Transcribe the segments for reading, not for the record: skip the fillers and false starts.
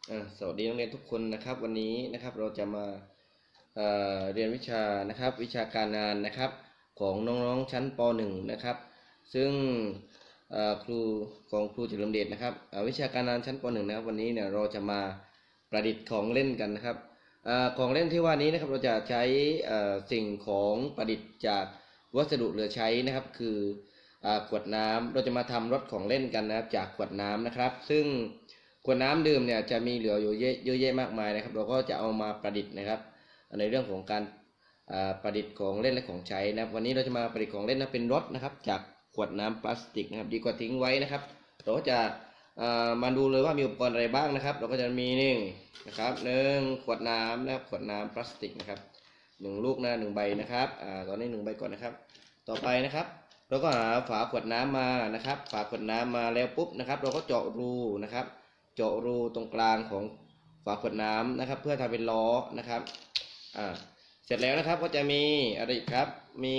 สวัสดีนักเรียนทุกคนนะครับวันนี้นะครับเราจะมาเรียนวิชานะครับวิชาการงานนะครับของน้องๆชั้นป .1 นะครับซึ่งครูของครูเฉลิมเดชนะครับวิชาการงานชั้นป .1 นะครับวันนี้เนี่ยเราจะมาประดิษฐ์ของเล่นกันนะครับของเล่นที่ว่านี้นะครับเราจะใช้สิ่งของประดิษฐ์จากวัสดุเหลือใช้นะครับคือขวดน้ำเราจะมาทำรถของเล่นกันนะครับจากขวดน้ำนะครับซึ่งขวดน้ำดื่มเนี่ยจะมีเหลืออยู่เยอะแยะมากมายนะครับเราก็จะเอามาประดิษฐ์นะครับในเรื่องของการประดิษฐ์ของเล่นและของใช้นะครับวันนี้เราจะมาประดิษฐ์ของเล่นนะเป็นรถนะครับจากขวดน้ำพลาสติกนะครับดีกว่าทิ้งไว้นะครับเราก็จะมาดูเลยว่ามีอุปกรณ์อะไรบ้างนะครับเราก็จะมีนี่นะครับขวดน้ำนะครับขวดน้ำพลาสติกนะครับลูกนะ1 ใบนะครับตอนนี้1 ใบก่อนนะครับต่อไปนะครับเราก็หาฝาขวดน้ำมานะครับฝาขวดน้ำมาแล้วปุ๊บนะครับเราก็เจาะรูนะครับเจาะรูตรงกลางของฝาขวดน้ำนะครับเพื่อทำเป็นล้อนะครับเสร็จแล้วนะครับก็จะมีอะไรครับมี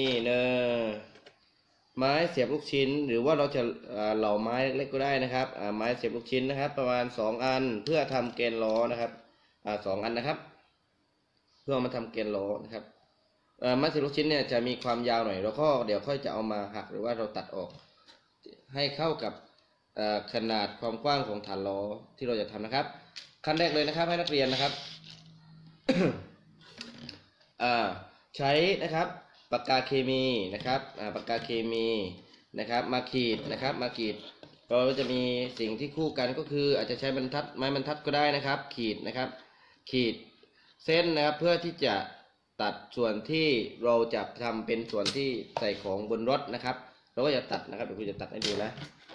ไม้เสียบลูกชิ้นหรือว่าเราจะเหลาไม้เล็กๆก็ได้นะครับไม้เสียบลูกชิ้นนะครับประมาณ2 อันเพื่อทำแกนล้อนะครับ2 อันนะครับเพื่อมาทำแกนล้อนะครับไม้เสียบลูกชิ้นเนี่ยจะมีความยาวหน่อยแล้วก็เดี๋ยวค่อยจะเอามาหักหรือว่าเราตัดออกให้เข้ากับขนาดความกว้างของฐานล้อที่เราจะทำนะครับขั้นแรกเลยนะครับให้นักเรียนนะครับ ใช้นะครับปากกาเคมีนะครับปากกาเคมีนะครับมาขีดนะครับมาขีดเราจะมีสิ่งที่คู่กันก็คืออาจจะใช้บรรทัดไม้บรรทัดก็ได้นะครับขีดนะครับขีดเส้นนะครับเพื่อที่จะตัดส่วนที่เราจะทำเป็นส่วนที่ใส่ของบนรถนะครับเราก็จะตัดนะครับเดี๋ยวครูจะตัดให้ดูนะ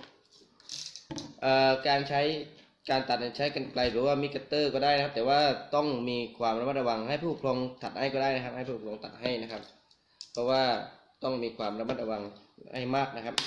การตัดใช้กรรไกรหรือว่ามิกเตอร์ก็ได้นะครับแต่ว่าต้องมีความระมัดระวังให้ผู้ปกครองตัดให้ก็ได้นะครับให้ผู้ปกครองตัดให้นะครับเพราะว่าต้องมีความระมัดระวังให้มากนะครับ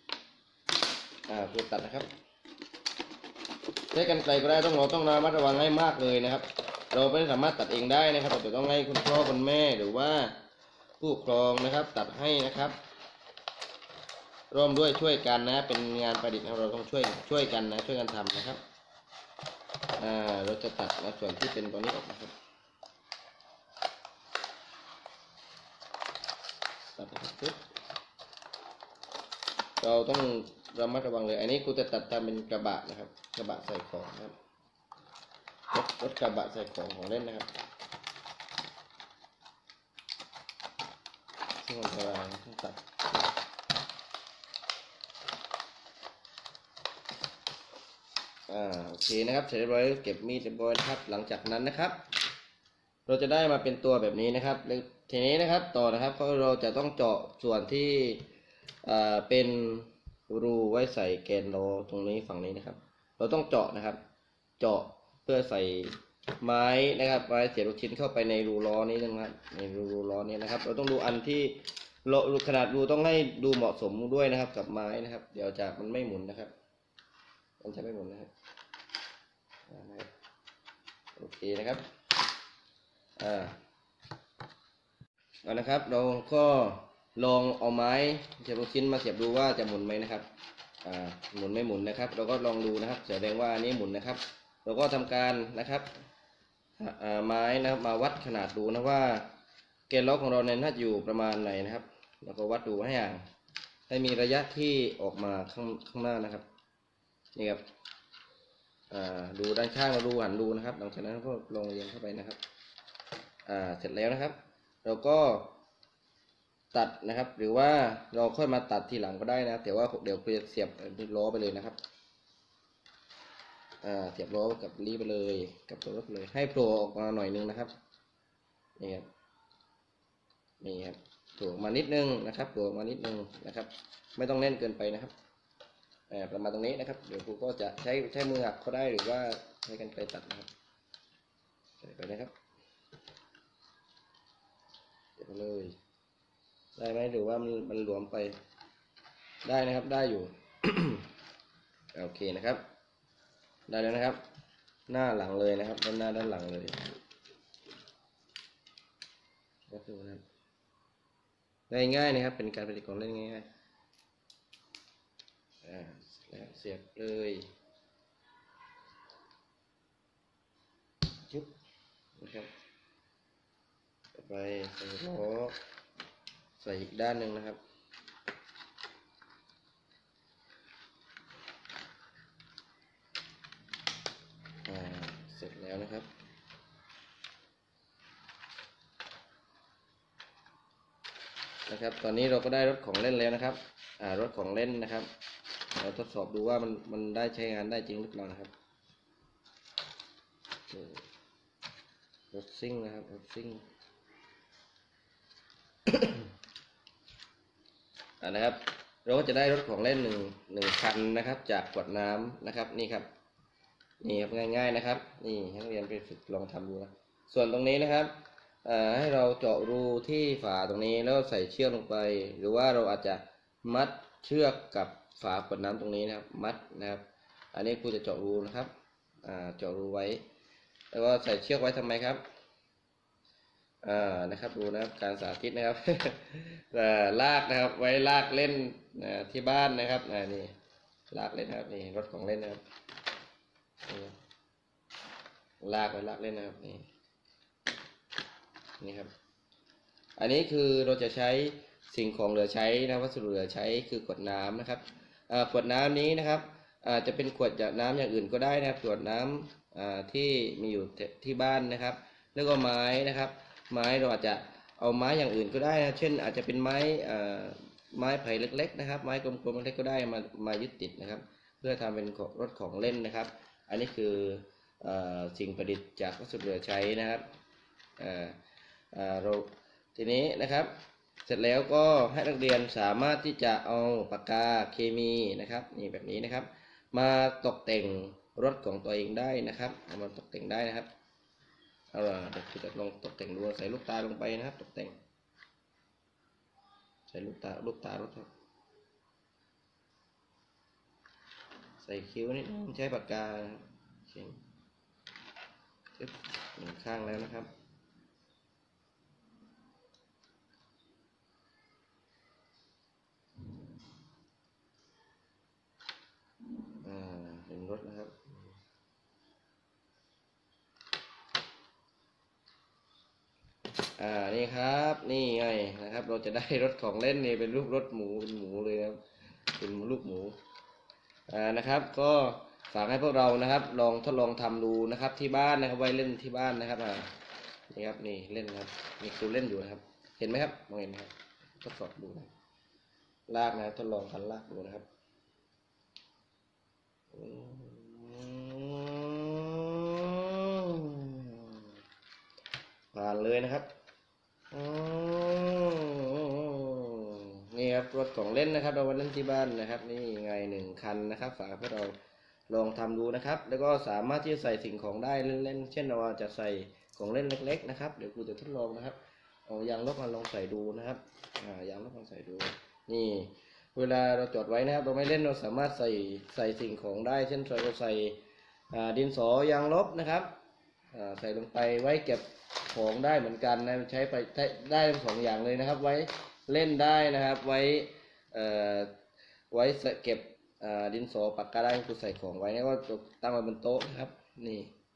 ผู้ตัดนะครับใช้กรรไกรก็ได้เราต้องระมัดระวังให้มากเลยนะครับเราไม่สามารถตัดเองได้นะครับเราจะต้องให้คุณพ่อคุณแม่หรือว่าผู้ปกครองนะครับตัดให้นะครับร่วมด้วยช่วยกันนะเป็นงานประดิษฐ์เราต้องช่วยกันนะช่วยกันทำนะครับเราจะตัดนะส่วนที่เป็นตัวนี้ออกนะครับตัดนะครับเราต้องระมัดระวังเลยอันนี้กูจะตัดตามเป็นกระบะนะครับกระบะใส่ของนะครับรถกระบะใส่ของเล่นนะครับซึ่งมันจะต้องตัดโอเคนะครับเสร็จเรียบร้อยเก็บมีดเรียบร้อยครับหลังจากนั้นนะครับเราจะได้มาเป็นตัวแบบนี้นะครับทีนี้นะครับต่อนะครับเราจะต้องเจาะส่วนที่เป็นรูไว้ใส่แกนล้อตรงนี้ฝั่งนี้นะครับเราต้องเจาะนะครับเจาะเพื่อใส่ไม้นะครับไม้เสียบลูกชิ้นเข้าไปในรูล้อนี้นะครับในรูล้อนี้นะครับเราต้องดูอันที่ขนาดรูต้องให้ดูเหมาะสมด้วยนะครับกับไม้นะครับเดี๋ยวจะมันไม่หมุนนะครับมันจะไม่หมุนนะครับโอเคนะครับเอานะครับเราก็ลองเอาไม้เสียบลูกชิ้นมาเสียบดูว่าจะหมุนไหมนะครับหมุนไม่หมุนนะครับเราก็ลองดูนะครับแสดงว่าอันนี้หมุนนะครับเราก็ทำการนะครับไม้นะครับมาวัดขนาดดูนะว่าแกนล้อของเราเนี่ยน่าจะอยู่ประมาณไหนนะครับเราก็วัดดูให้มีระยะที่ออกมาข้างหน้านะครับนี่ครับดูด้านข้างเราดูหันดูนะครับหลังจากนั้นก็ลงเรียงเข้าไปนะครับเสร็จแล้วนะครับเราก็ตัดนะครับหรือว่าเราค่อยมาตัดทีหลังก็ได้นะแต่ว่าเดี๋ยวเราจะเสียบล้อไปเลยนะครับเสียบล้อกับรีไปเลยกับตัวรถเลยให้โผล่ออกมาหน่อยนึงนะครับนี่ครับโผล่มานิดนึงนะครับโผล่มานิดนึงนะครับไม่ต้องแน่นเกินไปนะครับประมาณตรงนี้นะครับเดี๋ยวครูก็จะใช้มือหักก็ได้หรือว่าใช้กรรไกรตัดนะครับใส่ไปนะครับเดี๋ยวเลยได้ไหมหรือว่ามันหลวมไปได้นะครับได้อยู่ โอเคนะครับได้แล้วนะครับหน้าหลังเลยนะครับด้านหน้าด้านหลังเลยก็คือง่ายๆนะครับเป็นการประดิษฐ์ของเล่นง่ายๆเสียบเลยจุ๊บนะครับต่อไปใส่ล้อใส่อีกด้านหนึ่งนะครับเสร็จแล้วนะครับตอนนี้เราก็ได้รถของเล่นแล้วนะครับรถของเล่นนะครับเราทดสอบดูว่ามันได้ใช้งานได้จริงหรือเปล่านะครับรถซิ่งนะครับรถซิ่ง นะครับเราก็จะได้รถของเล่นหนึ่งคันนะครับจากขวดน้ำนะครับนี่ครับนี่ครับง่ายๆนะครับนี่ให้นักเรียนไปฝึกลองทำดูนะส่วนตรงนี้นะครับให้เราเจาะรูที่ฝาตรงนี้แล้วใส่เชือกลงไปหรือว่าเราอาจจะมัดเชือกกับฝาขวดน้ำตรงนี้นะครับมัดนะครับอันนี้ครูจะเจาะรูนะครับเจาะรูไว้แล้วก็ใส่เชือกไว้ทำไมครับนะครับดูนะครับการสาธิตนะครับ ลากนะครับไว้ลากเล่นที่บ้านนะครับนี่ลากเล่นนะครับนี่รถของเล่นนะครับลากไว้ลากเล่นนะครับนี่ครับอันนี้คือเราจะใช้สิ่งของเหลือใช้นะวัสดุเหลือใช้คือขวดน้ำนะครับขวดน้ำนี้นะครับจะเป็นขวดน้ำอย่างอื่นก็ได้นะครับขวดน้ำที่มีอยู่ที่บ้านนะครับแล้วก็ไม้นะครับไม้เราอาจจะเอาไม้อย่างอื่นก็ได้นะเช่นอาจจะเป็นไม้ไผ่เล็กๆนะครับไม้กลมๆเล็กๆก็ได้มายึดติดนะครับเพื่อทำเป็นรถของเล่นนะครับอันนี้คือสิ่งประดิษฐ์จากวัสดุเหลือใช้นะครับเราทีนี้นะครับเสร็จแล้วก็ให้นักเรียนสามารถที่จะเอาปากกาเคมีนะครับนี่แบบนี้นะครับมาตกแต่งรถของตัวเองได้นะครับเอามาตกแต่งได้นะครับเอาล่ะเดี๋ยวจะลองตกแต่งดูใส่ลูกตาลงไปนะครับตกแต่งใส่ลูกตารถครับใส่คิ้วนิดนึงใช้ปากกาเขียนหนึ่งข้างแล้วนะครับเป็นรถนะครับนี่ครับนี่ไงนะครับเราจะได้รถของเล่นนี่เป็นรูปรถหมูเป็นหมูเลยครับเป็นรูปหมูนะครับก็ฝากให้พวกเรานะครับลองทดลองทำดูนะครับที่บ้านนะครับไว้เล่นที่บ้านนะครับนี่ครับนี่เล่นครับมีครูเล่นอยู่นะครับเห็นไหมครับมองเห็นไหมครับทดสอบดูนะลากนะทดลองกันลากดูนะครับผ่านเลยนะครับนี่ครับรถของเล่นนะครับเราไว้เล่นที่บ้านนะครับนี่ไงหนึ่งคันนะครับฝากพวกเราลองทำดูนะครับแล้วก็สามารถที่จะใส่สิ่งของได้เล่นๆเช่นเราจะใส่ของเล่นเล็กๆนะครับเดี๋ยวครูจะทดลองนะครับเอายางลบมาลองใส่ดูนะครับยางลบมาใส่ดูนี่เวลาเราจอดไว้นะครับเราไม่เล่นเราสามารถใส่สิ่งของได้เช่นเราใส่ดินสอยางลบนะครับใส่ลงไปไว้เก็บของได้เหมือนกันนะใช้ไปได้ทั้งสองอย่างเลยนะครับไว้เล่นได้นะครับไว้เก็บดินสอปากกาได้คือใส่ของไว้นี่ก็ตั้งไว้บนโต๊ะนะครับนี่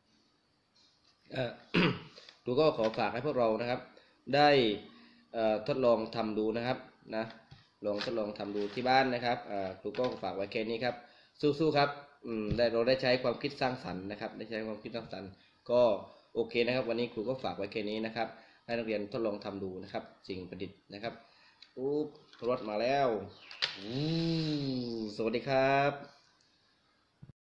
ดูก็ขอฝากให้พวกเรานะครับได้ทดลองทำดูนะครับนะลองทดลองทำดูที่บ้านนะครับครูก็ฝากไว้แค่นี้ครับสู้ๆครับเราได้ใช้ความคิดสร้างสรรค์นะครับได้ใช้ความคิดสร้างสรรค์ก็โอเคนะครับวันนี้ครูก็ฝากไว้แค่นี้นะครับให้นักเรียนทดลองทำดูนะครับสิ่งประดิษฐ์นะครับรถมาแล้วสวัสดีครับ